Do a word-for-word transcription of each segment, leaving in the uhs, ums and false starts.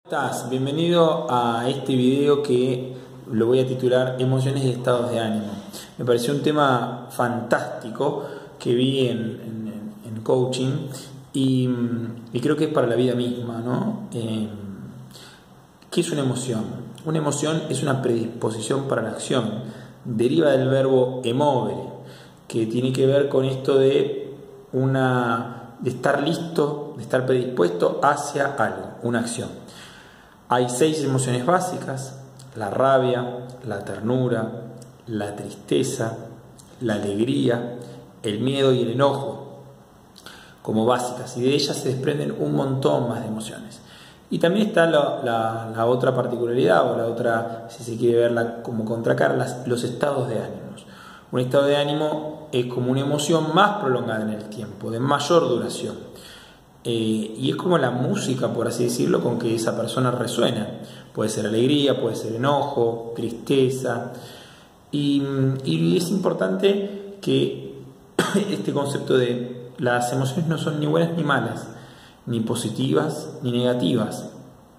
¿Estás? Bienvenido a este video que lo voy a titular Emociones y estados de ánimo. Me pareció un tema fantástico que vi en, en, en coaching y, y creo que es para la vida misma, ¿no? Eh, ¿Qué es una emoción? Una emoción es una predisposición para la acción. Deriva del verbo emovere, que tiene que ver con esto de, una, de estar listo, de estar predispuesto hacia algo, una acción. Hay seis emociones básicas: la rabia, la ternura, la tristeza, la alegría, el miedo y el enojo, como básicas, y de ellas se desprenden un montón más de emociones. Y también está la, la, la otra particularidad, o la otra, si se quiere verla como contracara, las, los estados de ánimos. Un estado de ánimo es como una emoción más prolongada en el tiempo, de mayor duración. Eh, y es como la música, por así decirlo, con que esa persona resuena. Puede ser alegría, puede ser enojo, tristeza. Y, y es importante que este concepto de las emociones no son ni buenas ni malas, ni positivas ni negativas.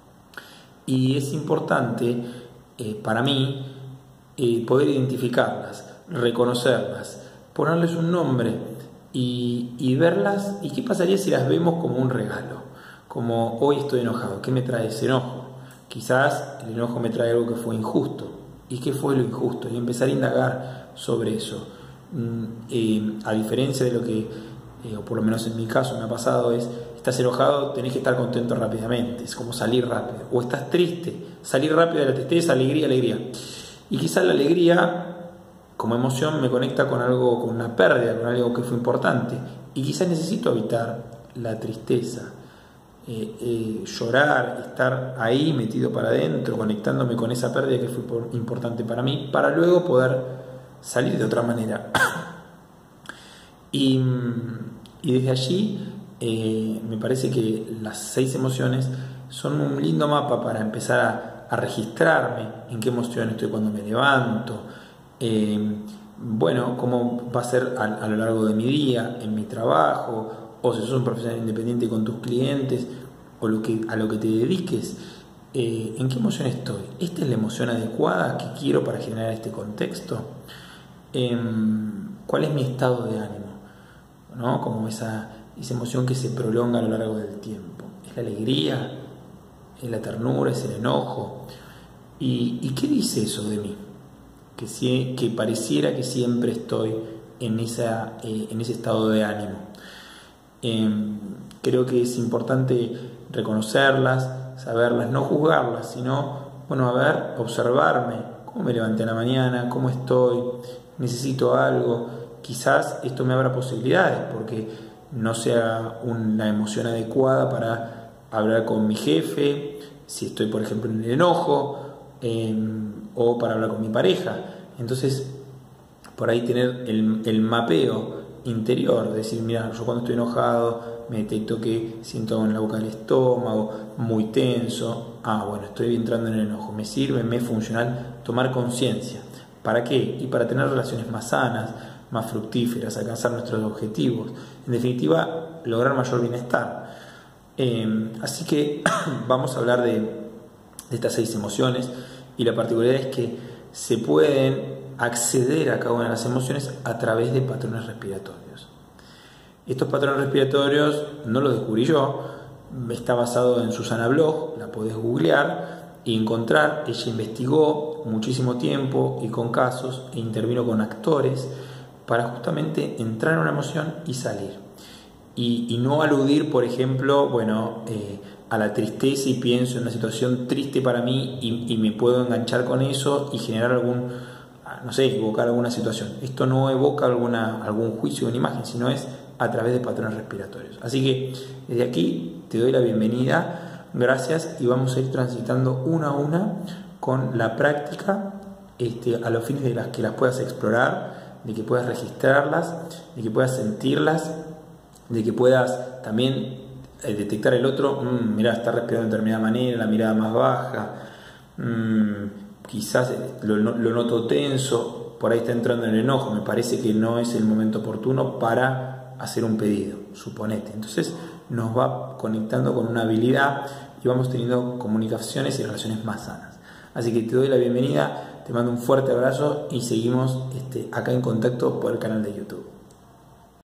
Y es importante eh, para mí eh, poder identificarlas, reconocerlas, ponerles un nombre. Y, y verlas, y qué pasaría si las vemos como un regalo, como hoy estoy enojado, ¿qué me trae ese enojo? Quizás el enojo me trae algo que fue injusto. ¿Y qué fue lo injusto? Y empezar a indagar sobre eso. Eh, a diferencia de lo que, eh, o por lo menos en mi caso me ha pasado, es: estás enojado, tenés que estar contento rápidamente, es como salir rápido. O estás triste, salir rápido de la tristeza, alegría, alegría. Y quizás la alegría como emoción me conecta con algo, con una pérdida, con algo que fue importante, y quizás necesito evitar la tristeza, eh, eh, llorar, estar ahí metido para adentro, conectándome con esa pérdida que fue por, importante para mí, para luego poder salir de otra manera. y, y desde allí eh, me parece que las seis emociones son un lindo mapa para empezar a, a registrarme en qué emoción estoy cuando me levanto. Eh, bueno, cómo va a ser a, a lo largo de mi día, en mi trabajo, o si sos un profesional independiente con tus clientes, o lo que, a lo que te dediques, eh, ¿en qué emoción estoy? ¿Esta es la emoción adecuada que quiero para generar este contexto? Eh, ¿Cuál es mi estado de ánimo? ¿No? Como esa, esa emoción que se prolonga a lo largo del tiempo. ¿Es la alegría? ¿Es la ternura? ¿Es el enojo? ¿Y, y qué dice eso de mí? Que, si, que pareciera que siempre estoy en, esa, eh, en ese estado de ánimo. Eh, creo que es importante reconocerlas, saberlas, no juzgarlas, sino, bueno, a ver, observarme, cómo me levanté en la mañana, cómo estoy, necesito algo. Quizás esto me abra posibilidades, porque no sea una emoción adecuada para hablar con mi jefe, si estoy, por ejemplo, en el enojo, Eh, o para hablar con mi pareja. Entonces, por ahí tener el, el mapeo interior, decir: mira, yo cuando estoy enojado me detecto que siento en la boca del estómago, muy tenso. Ah, bueno, estoy entrando en el enojo. Me sirve, me es funcional tomar conciencia. ¿Para qué? Y para tener relaciones más sanas, más fructíferas, alcanzar nuestros objetivos, en definitiva, lograr mayor bienestar. Eh, así que vamos a hablar de de estas seis emociones, y la particularidad es que se pueden acceder a cada una de las emociones a través de patrones respiratorios. Estos patrones respiratorios no los descubrí yo, está basado en Susana Bloch, la podés googlear y encontrar. Ella investigó muchísimo tiempo y con casos, e intervino con actores para justamente entrar en una emoción y salir. Y, y no aludir, por ejemplo, bueno, eh, a la tristeza y pienso en una situación triste para mí y, y me puedo enganchar con eso y generar algún, no sé, evocar alguna situación. Esto no evoca alguna, algún juicio o una imagen, sino es a través de patrones respiratorios. Así que desde aquí te doy la bienvenida, gracias, y vamos a ir transitando una a una con la práctica, este, a los fines de las que las puedas explorar, de que puedas registrarlas, de que puedas sentirlas, de que puedas también eh, detectar el otro. mmm, mirá, está respirando de determinada manera, la mirada más baja, mmm, quizás lo, lo noto tenso, por ahí está entrando en el enojo, me parece que no es el momento oportuno para hacer un pedido, suponete. Entonces nos va conectando con una habilidad y vamos teniendo comunicaciones y relaciones más sanas. Así que te doy la bienvenida, te mando un fuerte abrazo y seguimos este, acá en contacto por el canal de YouTube.